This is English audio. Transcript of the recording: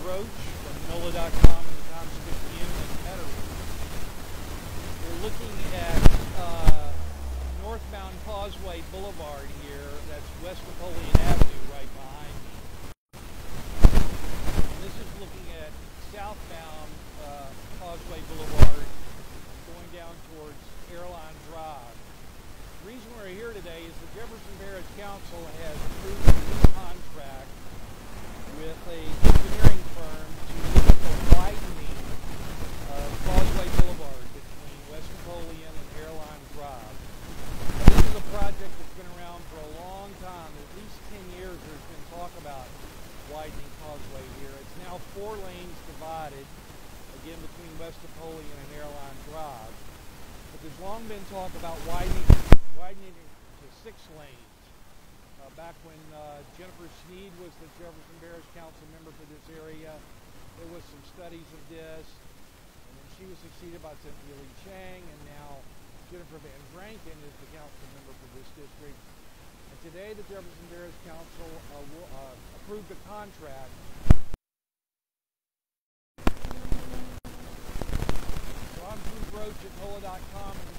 Roach from NOLA.com and the Times-Picayune in Metairie. We're looking at northbound Causeway Boulevard here. That's West Napoleon Avenue right behind me. And this is looking at southbound Causeway Boulevard going down towards Airline Drive. The reason we're here today is the Jefferson Parish Council has approved a new contract with a engineering firm to look at the widening of Causeway Boulevard between West Napoleon and Airline Drive. Now, this is a project that's been around for a long time. At least 10 years there's been talk about widening Causeway here. It's now 4 lanes divided, again between West Napoleon and Airline Drive. But there's long been talk about widening it to 6 lanes. Back when Jennifer Sneed was the Jefferson Parish Council member for this area, there was some studies of this, and then she was succeeded by Cynthia Lee Chang, and now Jennifer Van Dranken is the council member for this district. And today the Jefferson Parish Council approved a contract. So I'm Drew Roach at NOLA.com.